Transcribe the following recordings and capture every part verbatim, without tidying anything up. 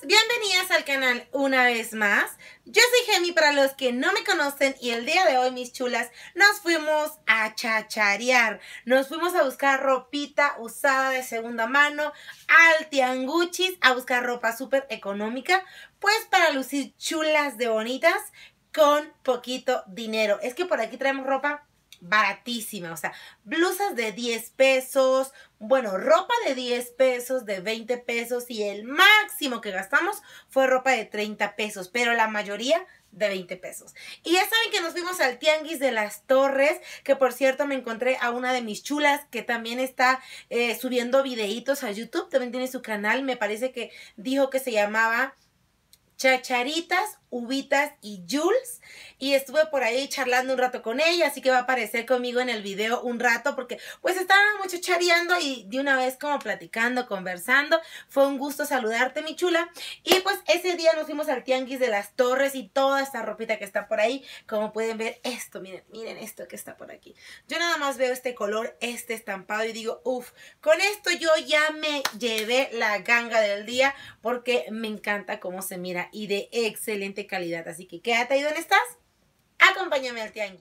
bienvenidas al canal una vez más. Yo soy Gemi para los que no me conocen y el día de hoy, mis chulas, nos fuimos a chacharear. Nos fuimos a buscar ropita usada de segunda mano al tianguchis, a buscar ropa súper económica, pues para lucir chulas de bonitas con poquito dinero. Es que por aquí traemos ropa baratísima, o sea, blusas de diez pesos, bueno, ropa de diez pesos, de veinte pesos y el máximo que gastamos fue ropa de treinta pesos, pero la mayoría de veinte pesos. Y ya saben que nos fuimos al tianguis de las Torres, que por cierto me encontré a una de mis chulas que también está eh, subiendo videitos a YouTube, también tiene su canal, me parece que dijo que se llamaba Chacharitas, Uvitas y Jules, y estuve por ahí charlando un rato con ella, así que va a aparecer conmigo en el video un rato porque pues estábamos chachareando y de una vez como platicando, conversando. Fue un gusto saludarte, mi chula. Y pues ese día nos fuimos al tianguis de las Torres y toda esta ropita que está por ahí, como pueden ver esto, miren, miren esto que está por aquí. Yo nada más veo este color, este estampado y digo, uff, con esto yo ya me llevé la ganga del día porque me encanta cómo se mira y de excelente calidad, así que quédate ahí donde estás, acompáñame al tianguis.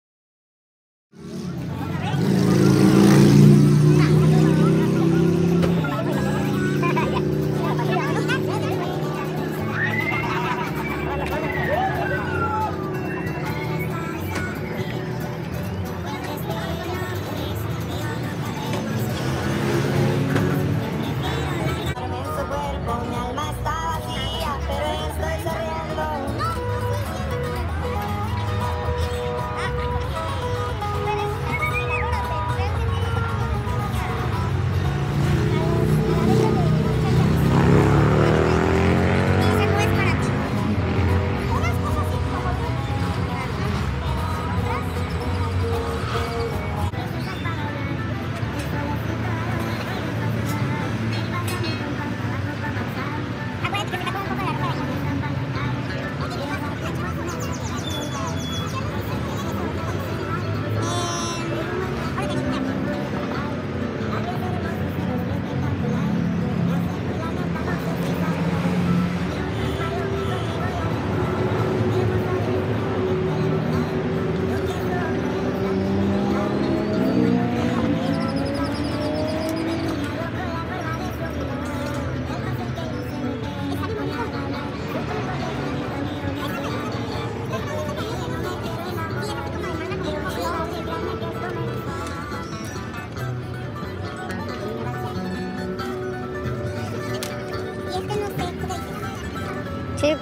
Sí.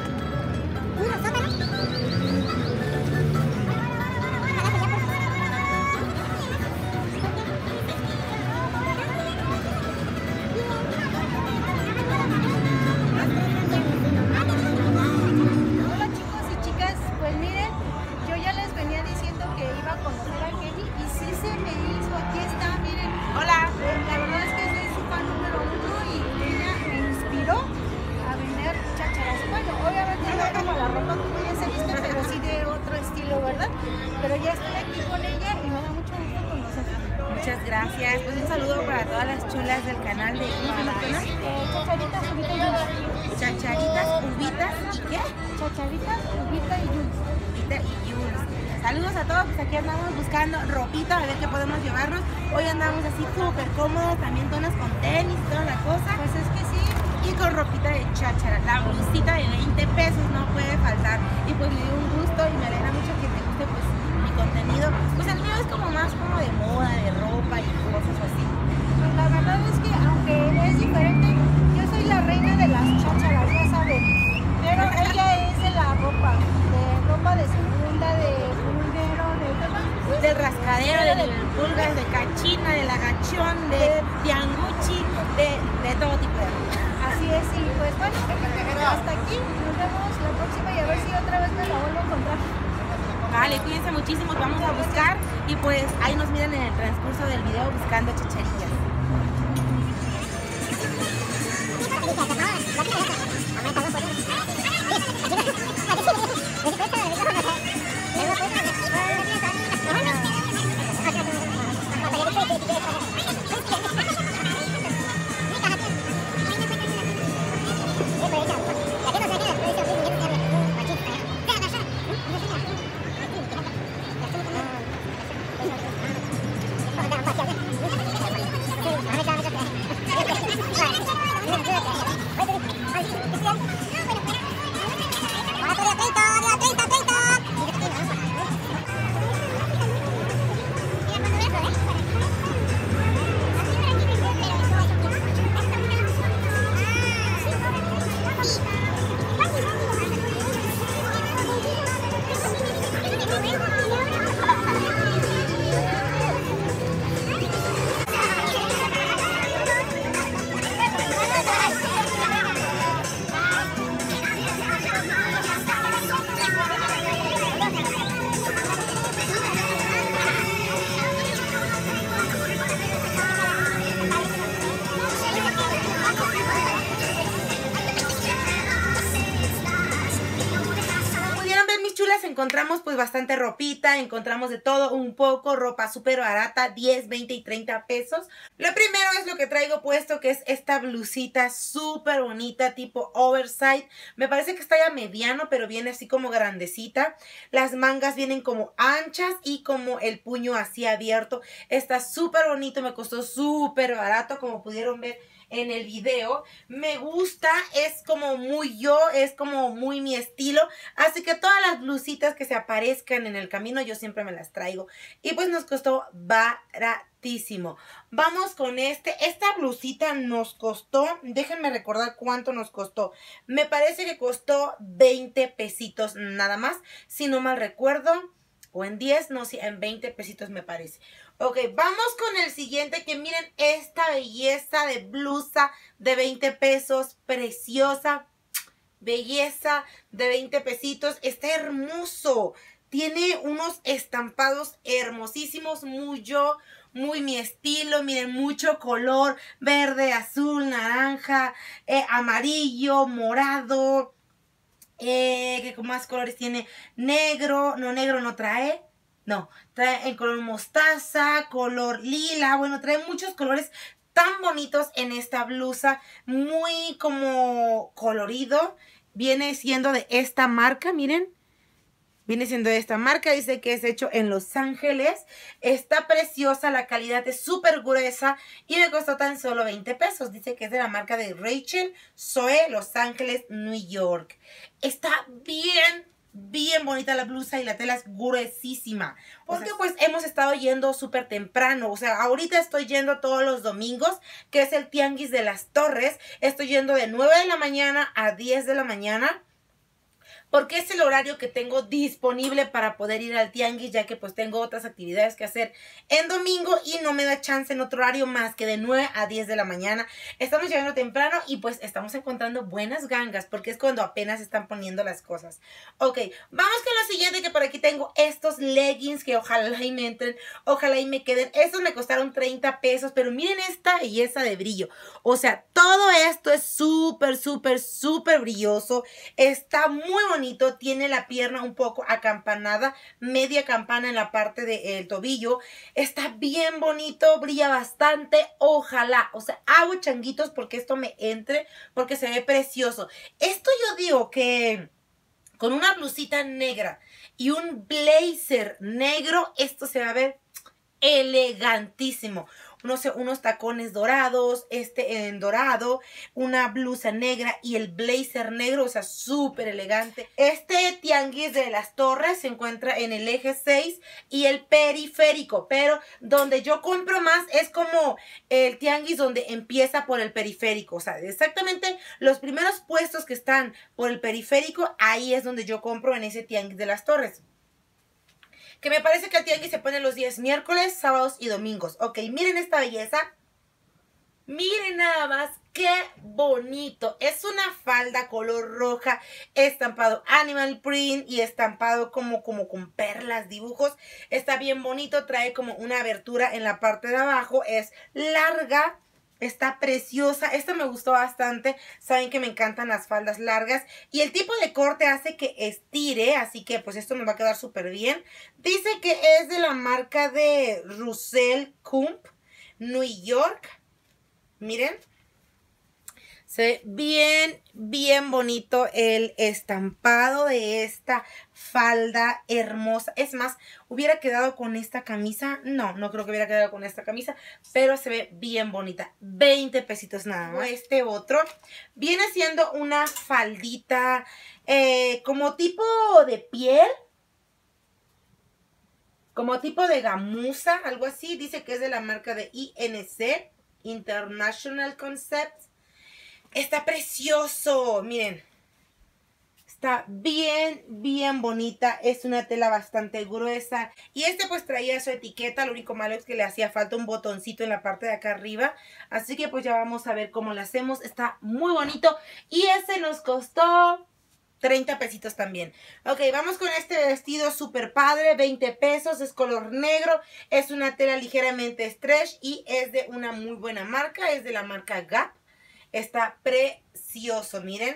Hola chicos y chicas, pues miren, yo ya les venía diciendo que iba a conocer a Gemi y sí se me hizo, aquí está, miren. Hola. Eh, la verdad es que soy su fan número uno y ella me inspiró a vender chácharas. Bueno, obviamente no como la ropa que ya se viste, pero sí de otro estilo, ¿verdad? Pero ya estoy aquí con ella y me da mucho gusto conocerla. Muchas gracias, pues un saludo para todas las chulas del canal de ¿cómo se llama el canal? Eh, chacharitas, Ubita y Jules. Chacharitas, Uvitas y ¿qué? Chacharitas, Ubita y Jules. Uvita y Jules. Saludos a todos, pues aquí andamos buscando ropita, a ver qué podemos llevarnos. Hoy andamos así súper cómodos, también tonas con tenis, toda la cosa. Pues es que sí. Y con ropita de cháchara, la blusita de veinte pesos no puede faltar. Y pues me dio un gusto y me alegra mucho que te guste pues mi contenido. Pues el mío es como más como de moda, de ropa y cosas así. Pues la verdad es que aunque es diferente, yo soy la reina de las chácharas, ya saben. Pero ella es de la ropa, de ropa de segunda, de pulguero, de todo. Del rascadero, de pulgas, de cachina, de lagachón, de tianguchi, de, de todo tipo de ropa. Así es, y pues bueno, hasta aquí, nos vemos la próxima y a ver si otra vez me la vuelvo a encontrar. Vale, cuídense muchísimo, vamos a buscar y pues ahí nos miran en el transcurso del video buscando chacharillas. Gracias. Encontramos pues bastante ropita, encontramos de todo un poco, ropa súper barata, diez, veinte y treinta pesos. Lo primero es lo que traigo puesto, que es esta blusita súper bonita, tipo oversize. Me parece que está ya mediano, pero viene así como grandecita. Las mangas vienen como anchas y como el puño así abierto. Está súper bonito, me costó súper barato, como pudieron ver en el video. Me gusta, es como muy yo, es como muy mi estilo, así que todas las blusitas que se aparezcan en el camino yo siempre me las traigo, y pues nos costó baratísimo. Vamos con este, esta blusita nos costó, déjenme recordar cuánto nos costó, me parece que costó veinte pesitos nada más, si no mal recuerdo, o en diez, no, sí, en veinte pesitos me parece. Ok, vamos con el siguiente, que miren esta belleza de blusa de veinte pesos, preciosa, belleza de veinte pesitos, está hermoso, tiene unos estampados hermosísimos, muy yo, muy mi estilo, miren, mucho color, verde, azul, naranja, eh, amarillo, morado, eh, ¿qué más colores tiene? Negro, no, negro no trae. No, trae en color mostaza, color lila, bueno, trae muchos colores tan bonitos en esta blusa, muy como colorido. Viene siendo de esta marca, miren. Viene siendo de esta marca, dice que es hecho en Los Ángeles. Está preciosa, la calidad es súper gruesa y me costó tan solo veinte pesos. Dice que es de la marca de Rachel Zoe, Los Ángeles, New York. Está bien, bien bonita la blusa y la tela es gruesísima. Porque pues hemos estado yendo súper temprano. O sea, ahorita estoy yendo todos los domingos, que es el Tianguis de las Torres. Estoy yendo de nueve de la mañana a diez de la mañana. Porque es el horario que tengo disponible para poder ir al tianguis, ya que pues tengo otras actividades que hacer en domingo y no me da chance en otro horario más que de nueve a diez de la mañana. Estamos llegando temprano y pues estamos encontrando buenas gangas, porque es cuando apenas están poniendo las cosas. Ok, vamos con lo siguiente, que por aquí tengo estos leggings que ojalá y me entren, ojalá y me queden. Estos me costaron treinta pesos, pero miren esta belleza de brillo. O sea, todo esto es súper, súper, súper brilloso. Está muy bonito. Bonito, tiene la pierna un poco acampanada, media campana en la parte del tobillo, está bien bonito, brilla bastante, ojalá, o sea, hago changuitos porque esto me entre, porque se ve precioso. Esto yo digo que con una blusita negra y un blazer negro, esto se va a ver elegantísimo. No sé, unos tacones dorados, este en dorado, una blusa negra y el blazer negro, o sea, súper elegante. Este tianguis de las Torres se encuentra en el eje seis y el periférico, pero donde yo compro más es como el tianguis donde empieza por el periférico, o sea, exactamente los primeros puestos que están por el periférico, ahí es donde yo compro, en ese tianguis de las Torres. Que me parece que el tianguis se pone los días miércoles, sábados y domingos. Ok, miren esta belleza. Miren nada más, qué bonito. Es una falda color roja, estampado animal print y estampado como, como con perlas, dibujos. Está bien bonito, trae como una abertura en la parte de abajo. Es larga. Está preciosa, esta me gustó bastante, saben que me encantan las faldas largas y el tipo de corte hace que estire, así que pues esto me va a quedar súper bien. Dice que es de la marca de Russell Kump, New York, miren. Se ve bien, bien bonito el estampado de esta falda hermosa. Es más, ¿hubiera quedado con esta camisa? No, no creo que hubiera quedado con esta camisa, pero se ve bien bonita. veinte pesitos nada más. Este otro viene siendo una faldita eh, como tipo de piel. Como tipo de gamuza, algo así. Dice que es de la marca de I N C, International Concepts. Está precioso, miren. Está bien, bien bonita. Es una tela bastante gruesa. Y este pues traía su etiqueta. Lo único malo es que le hacía falta un botoncito en la parte de acá arriba. Así que pues ya vamos a ver cómo lo hacemos. Está muy bonito. Y este nos costó treinta pesitos también. Ok, vamos con este vestido súper padre. veinte pesos, es color negro. Es una tela ligeramente stretch y es de una muy buena marca. Es de la marca Gap. Está precioso, miren.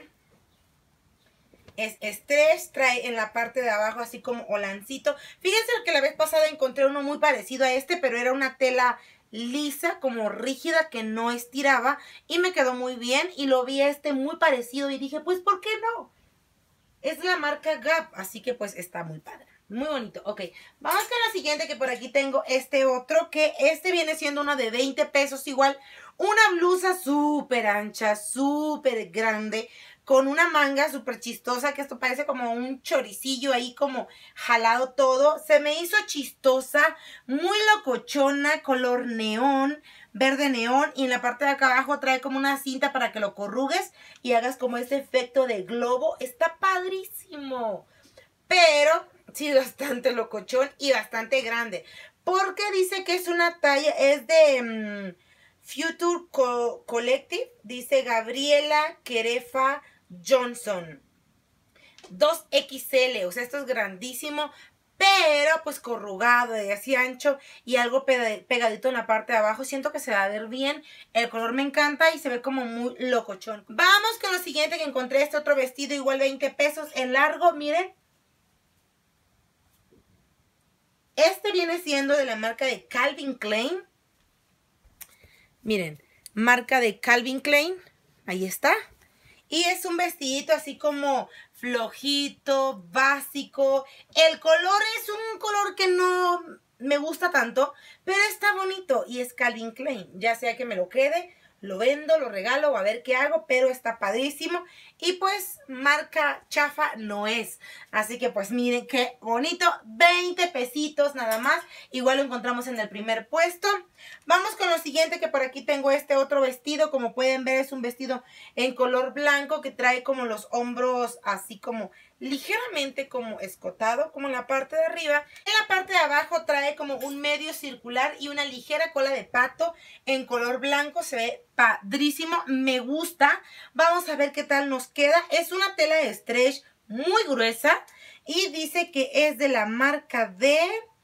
Es stretch, trae en la parte de abajo así como holancito. Fíjense que la vez pasada encontré uno muy parecido a este, pero era una tela lisa, como rígida, que no estiraba. Y me quedó muy bien y lo vi este muy parecido y dije, pues, ¿por qué no? Es la marca Gap, así que pues está muy padre. Muy bonito. Ok, vamos con la siguiente, que por aquí tengo este otro, que este viene siendo uno de veinte pesos igual. Una blusa súper ancha, súper grande, con una manga súper chistosa, que esto parece como un choricillo ahí como jalado todo. Se me hizo chistosa, muy locochona, color neón, verde neón. Y en la parte de acá abajo trae como una cinta para que lo corrugues y hagas como ese efecto de globo. Está padrísimo, pero sí bastante locochón y bastante grande. Porque dice que es una talla, es de um, Future Co Collective. Dice Gabriela Querefa Johnson. dos equis ele, o sea, esto es grandísimo, pero pues corrugado y así ancho y algo pegadito en la parte de abajo. Siento que se va a ver bien. El color me encanta y se ve como muy locochón. Vamos con lo siguiente, que encontré este otro vestido, igual veinte pesos, en largo, miren. Este viene siendo de la marca de Calvin Klein. Miren, marca de Calvin Klein. Ahí está. Y es un vestidito así como flojito, básico. El color es un color que no me gusta tanto, pero está bonito y es Calvin Klein. Ya sea que me lo quede, lo vendo, lo regalo o a ver qué hago, pero está padrísimo. Y pues marca chafa no es. Así que pues miren qué bonito. veinte pesitos nada más. Igual lo encontramos en el primer puesto. Vamos con lo siguiente, que por aquí tengo este otro vestido. Como pueden ver, es un vestido en color blanco que trae como los hombros así como ligeramente como escotado, como en la parte de arriba. En la parte de abajo trae como un medio circular y una ligera cola de pato en color blanco. Se ve padrísimo, me gusta. Vamos a ver qué tal nos queda. Es una tela de stretch muy gruesa y dice que es de la marca de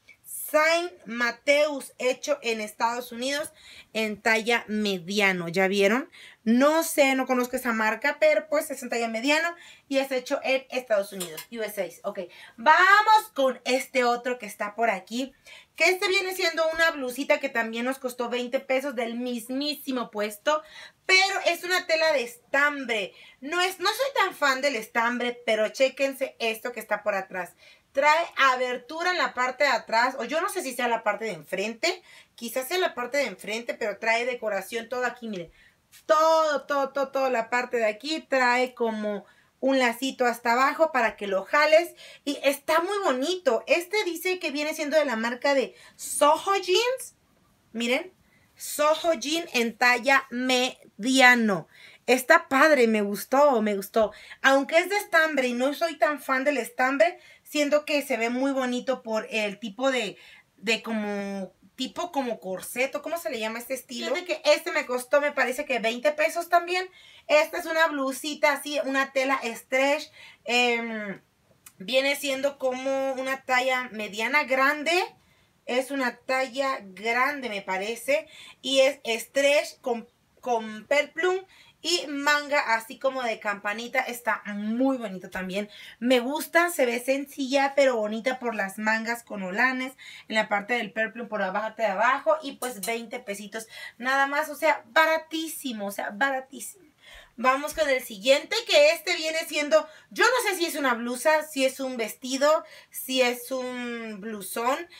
Saint Mateus, hecho en Estados Unidos en talla mediano. ¿Ya vieron? No sé, no conozco esa marca, pero pues es en talla mediano y es hecho en Estados Unidos, U S A. Ok, vamos con este otro que está por aquí, que este viene siendo una blusita que también nos costó veinte pesos del mismísimo puesto, pero es una tela de estambre. No, es, no soy tan fan del estambre, pero chéquense esto que está por atrás. Trae abertura en la parte de atrás, o yo no sé si sea la parte de enfrente, quizás sea la parte de enfrente, pero trae decoración todo aquí, miren. Todo, todo, todo, toda la parte de aquí trae como un lacito hasta abajo para que lo jales. Y está muy bonito. Este dice que viene siendo de la marca de Soho Jeans. Miren, Soho Jean en talla mediano. Está padre, me gustó, me gustó. Aunque es de estambre y no soy tan fan del estambre, siento que se ve muy bonito por el tipo de, de como... tipo como corseto, ¿cómo se le llama este estilo? Fíjate que este me costó, me parece que veinte pesos también. Esta es una blusita así, una tela stretch. Eh, viene siendo como una talla mediana grande. Es una talla grande, me parece. Y es stretch con, con peplum y manga así como de campanita. Está muy bonito también. Me gusta, se ve sencilla pero bonita por las mangas con holanes en la parte del peplum por abajo de abajo. Y pues veinte pesitos nada más, o sea, baratísimo, o sea, baratísimo. Vamos con el siguiente, que este viene siendo, yo no sé si es una blusa, si es un vestido, si es un blusón.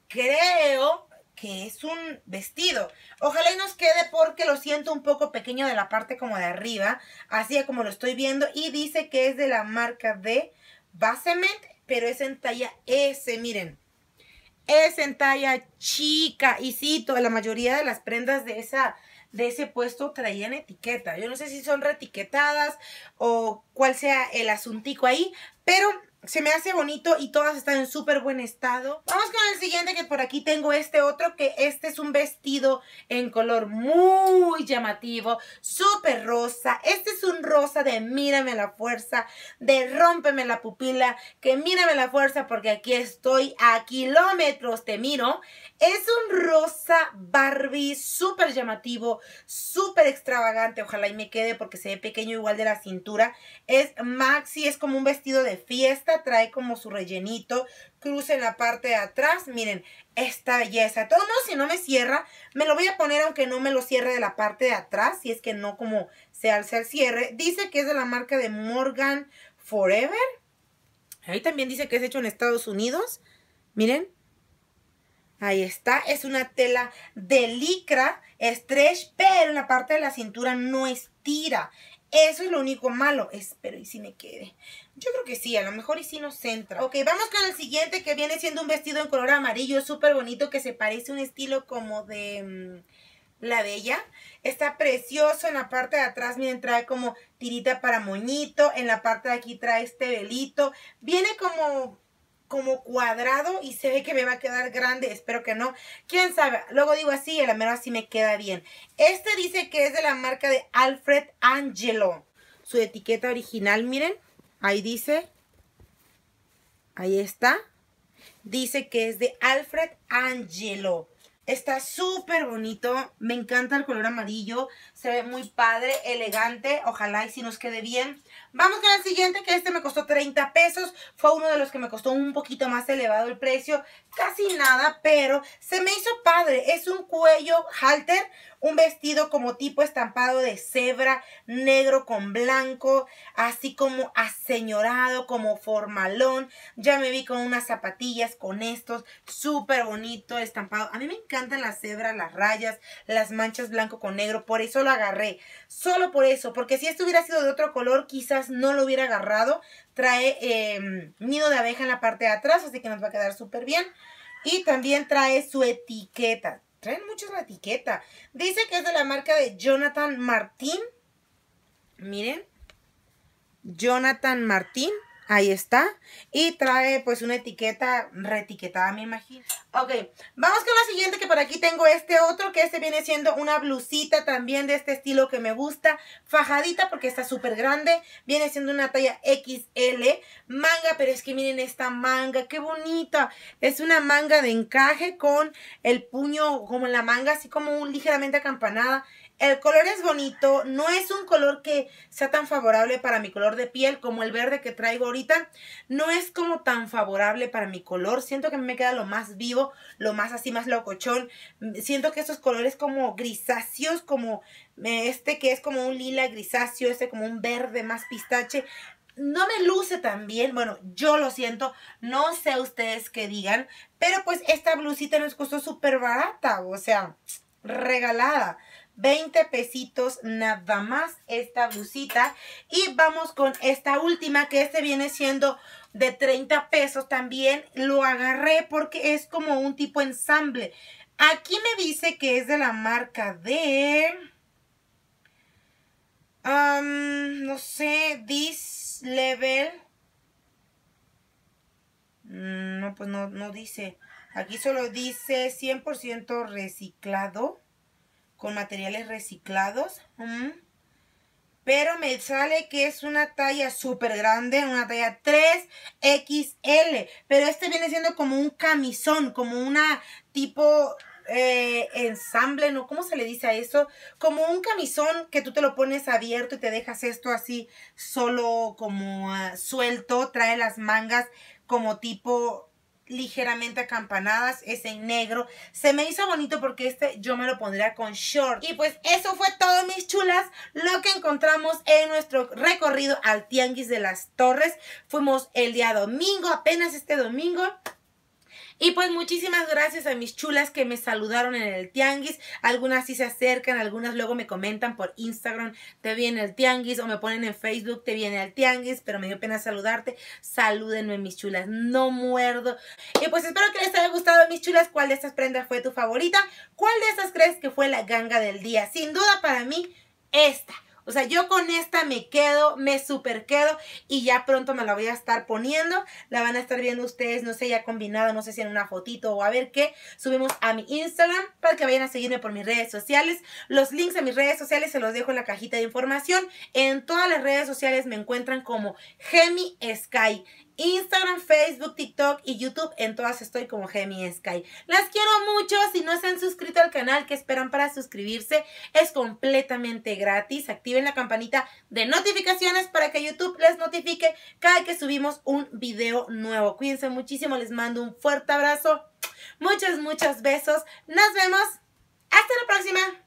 Creo que es un vestido. Ojalá y nos quede porque lo siento un poco pequeño de la parte como de arriba, así como lo estoy viendo. Y dice que es de la marca de Basement, pero es en talla S, miren. Es en talla chica. Y sí, toda la mayoría de las prendas de esa... de ese puesto traían etiqueta. Yo no sé si son reetiquetadas o cuál sea el asuntico ahí, pero se me hace bonito y todas están en súper buen estado. Vamos con el siguiente, que por aquí tengo este otro, que este es un vestido en color muy llamativo, súper rosa. Este es un rosa de mírame la fuerza, de rómpeme la pupila, que mírame la fuerza porque aquí estoy a kilómetros, te miro. Es un rosa Barbie súper llamativo, súper extravagante. Ojalá y me quede porque se ve pequeño igual de la cintura. Es maxi, es como un vestido de fiesta. Trae como su rellenito, cruce en la parte de atrás. Miren, esta belleza. De todos modos, si no me cierra, me lo voy a poner aunque no me lo cierre de la parte de atrás. Si es que no como se alza el cierre. Dice que es de la marca de Morgan Forever. Ahí también dice que es hecho en Estados Unidos. Miren. Ahí está, es una tela de licra, stretch, pero en la parte de la cintura no estira. Eso es lo único malo. Espero y si me quede. Yo creo que sí, a lo mejor y si nos centra. Ok, vamos con el siguiente, que viene siendo un vestido en color amarillo súper bonito, que se parece a un estilo como de mmm, La Bella. Está precioso. En la parte de atrás, miren, trae como tirita para moñito. En la parte de aquí trae este velito. Viene como... como cuadrado y se ve que me va a quedar grande. Espero que no. Quién sabe. Luego digo así y a la mera así me queda bien. Este dice que es de la marca de Alfred Angelo. Su etiqueta original, miren. Ahí dice. Ahí está. Dice que es de Alfred Angelo. Está súper bonito. Me encanta el color amarillo. Se ve muy padre, elegante. Ojalá y si nos quede bien. Vamos con el siguiente, que este me costó treinta pesos. Fue uno de los que me costó un poquito más elevado el precio. Casi nada, pero se me hizo padre. Es un cuello halter. Un vestido como tipo estampado de cebra, negro con blanco. Así como aseñorado, como formalón. Ya me vi con unas zapatillas con estos. Súper bonito estampado. A mí me encantan las cebras, las rayas, las manchas blanco con negro. Por eso lo agarré. Solo por eso. Porque si esto hubiera sido de otro color, quizás no lo hubiera agarrado. Trae eh, nido de abeja en la parte de atrás, así que nos va a quedar súper bien. Y también trae su etiqueta. Traen muchos la etiqueta. Dice que es de la marca de Jonathan Martin. Miren. Jonathan Martin. Ahí está. Y trae pues una etiqueta reetiquetada, me imagino. Ok, vamos con la siguiente, que por aquí tengo este otro, que este viene siendo una blusita también de este estilo que me gusta. Fajadita porque está súper grande. Viene siendo una talla equis ele. Manga, pero es que miren esta manga, qué bonita. Es una manga de encaje con el puño como en la manga, así como un ligeramente acampanada. El color es bonito, no es un color que sea tan favorable para mi color de piel como el verde que traigo ahorita. No es como tan favorable para mi color, siento que a mí me queda lo más vivo, lo más así, más locochón. Siento que estos colores como grisáceos, como este que es como un lila grisáceo, este como un verde más pistache, no me luce tan bien. Bueno, yo lo siento, no sé ustedes qué digan, pero pues esta blusita nos costó súper barata, o sea, regalada. veinte pesitos nada más esta blusita. Y vamos con esta última, que este viene siendo de treinta pesos también. Lo agarré porque es como un tipo ensamble. Aquí me dice que es de la marca de... Um, no sé, This Level. No, pues no, no dice. Aquí solo dice cien por ciento reciclado, con materiales reciclados. Mm. Pero me sale que es una talla súper grande, una talla tres equis ele. Pero este viene siendo como un camisón, como una tipo eh, ensamble, ¿no? ¿Cómo se le dice a eso? Como un camisón que tú te lo pones abierto y te dejas esto así solo como uh, suelto. Trae las mangas como tipo... ligeramente acampanadas, es en negro. Se me hizo bonito porque este yo me lo pondría con short. Y pues eso fue todo, mis chulas, lo que encontramos en nuestro recorrido al Tianguis de las Torres. Fuimos el día domingo, apenas este domingo. Y pues muchísimas gracias a mis chulas que me saludaron en el tianguis. Algunas sí se acercan, algunas luego me comentan por Instagram, te vi en el tianguis, o me ponen en Facebook, te vi en el tianguis, pero me dio pena saludarte. Salúdenme, mis chulas, no muerdo. Y pues espero que les haya gustado, mis chulas. ¿Cuál de estas prendas fue tu favorita? ¿Cuál de estas crees que fue la ganga del día? Sin duda para mí, esta. O sea, yo con esta me quedo, me super quedo, y ya pronto me la voy a estar poniendo. La van a estar viendo ustedes, no sé, ya combinado, no sé si en una fotito o a ver qué. Subimos a mi Instagram para que vayan a seguirme por mis redes sociales. Los links a mis redes sociales se los dejo en la cajita de información. En todas las redes sociales me encuentran como Gemi Sky. Instagram, Facebook, TikTok y YouTube, en todas estoy como Gemi Sky. Las quiero mucho. Si no se han suscrito al canal, ¿qué esperan para suscribirse? Es completamente gratis. Activen la campanita de notificaciones para que YouTube les notifique cada que subimos un video nuevo. Cuídense muchísimo, les mando un fuerte abrazo. Muchos, muchos besos. Nos vemos. Hasta la próxima.